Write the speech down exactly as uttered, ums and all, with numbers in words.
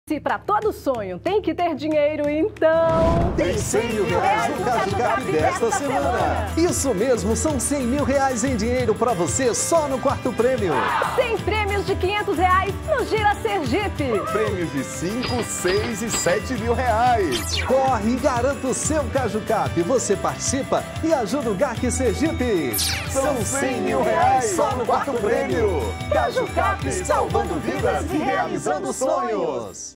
Se para todo sonho tem que ter dinheiro, então... Tem cem mil reais no CajuCap desta semana. Isso mesmo, são cem mil reais em dinheiro para você só no quarto prêmio. cem prêmios de quinhentos reais no Gira Sergipe. Prêmios de cinco, seis e sete mil reais. Corre e garanta o seu CajuCap. Você participa e ajuda o G A C Sergipe. São cem mil reais só no quarto prêmio. CajuCap, salvando vidas e realizando sonhos.